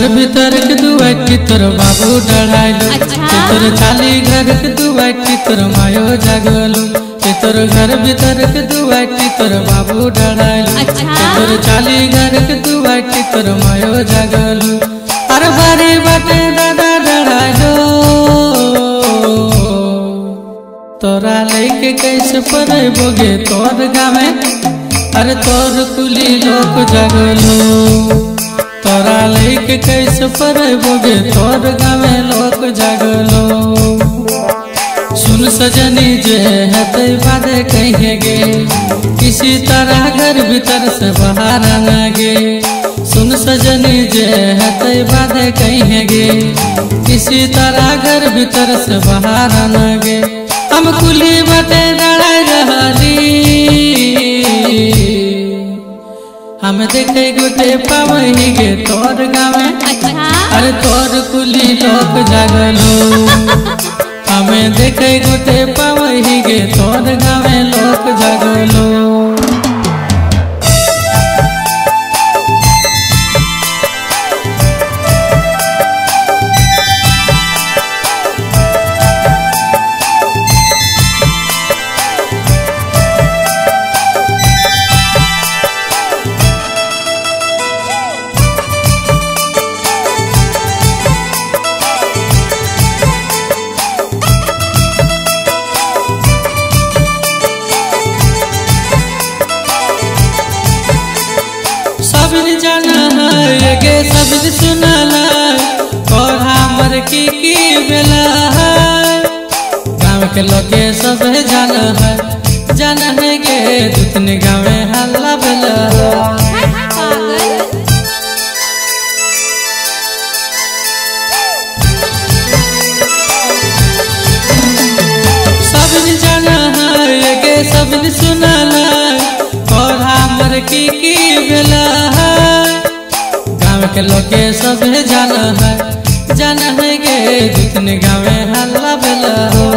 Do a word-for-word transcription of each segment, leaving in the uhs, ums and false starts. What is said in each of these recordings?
घर भीतर के दुआ की तोर बाबू डराइलो तोर चाली घर के दुआ की तोर मायो जागलो तोर घर भीतर के दुआ की तोर बाबू डराइलो तोर चाली घर के दुआ की तोर मायो जागलो अरे बारी बाटे दादा डराइलो तोरा लेके कैसे परे बोगे तोर गावे अरे तोर कुली लोग जागलो तोरा लेके कैसे परे बोगे तोर गावे लोग जागलो सुन सजनी जे है ते बादे कहेंगे किसी तरह घर भीतर से बाहर आएंगे सुन सजनी जे है ते बादे कहेंगे किसी तरह घर भीतर से बाहर आएंगे हम कुली बाटे डराई रहली हम देखे गोटे पावही गे तोर गावे अरे तोर कुली लोग जागलो हमें देखे गोटे पावही गे तोर गावे लोग जागलो सबने जाना है गे सबने सुनाला और हमर की की बेला है गाँव के लोग सब जाना है जाना है गे जितने गाँव में हल्ला बेला सबने जाना है गे सबने सुनाला और हमर की की बेला के लोग सब जाना है जाना है गे जितने गाँव हल्ला बेला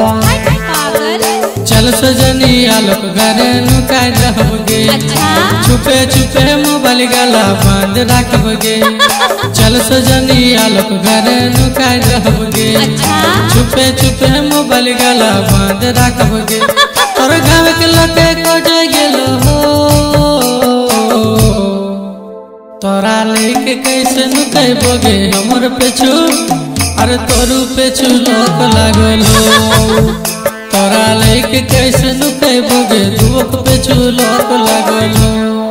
चल सजनी आलोक घर नुकाय रहोगे छुपे छुपे मोबाइल गला बंद रखोगे चल सजनी आलोक घर नुकाय रहोगे छुपे छुपे मोबाइल गला बंद रखोगे और गाँव के लोग को जा गेलो तोरा लेके कैसे नुकाय बोगे हमर पेछू अरे तोरू पेछू लोक लागलो तोरा लेके कैसे नुकाय बोगे दुख पेछू लोक लागलो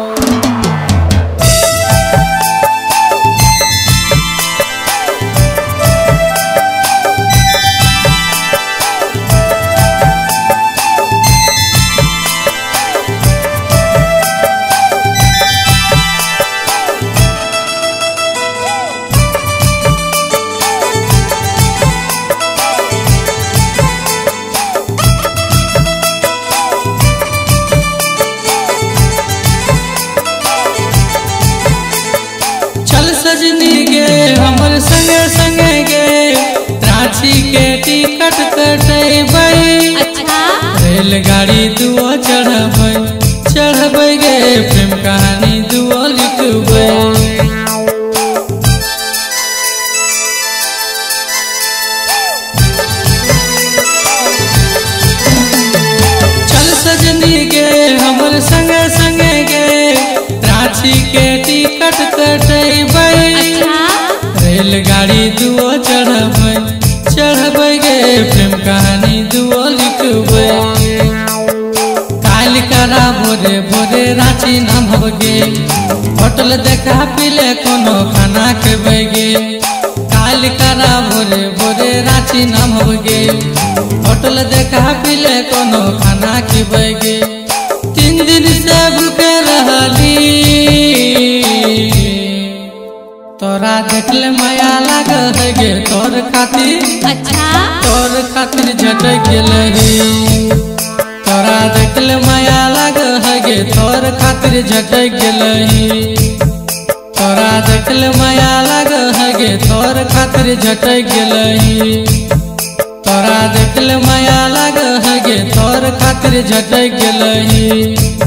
सजनी गे हमर संगे संगे गे रांची के टिकट कटेबै रेलगाड़ी दुओ चढ़बै चढ़बै गे प्रेम कहानी दुओ लिखबै चल सजनी गे हमर संगे संगे गे रांची के टिकट कटेबै रेलगाड़ी दुओ चढ़बै चढ़बै गे प्रेम कहानी दुओ लिखबै काल करा भोरे भोरे रांची नामबगे होटल देखा पीले कोनो खाना खेबै गे काल करा भोरे भोरे रांची नामबगे होटल देखा पीले कोनो खाना खेबै गे तीन दिन से भूखे रहली तोरा देखले माया लाग है गे तोर खातिर अच्छा तोर खातिर झटक गेलही तोरा देखले माया लाग है गे तोर खातिर झटक गेलही तोरा देखले माया लाग है गे तोर खातिर झटक गेलही तोरा देखले माया लाग है गे तोर खातिर झटक गेलही।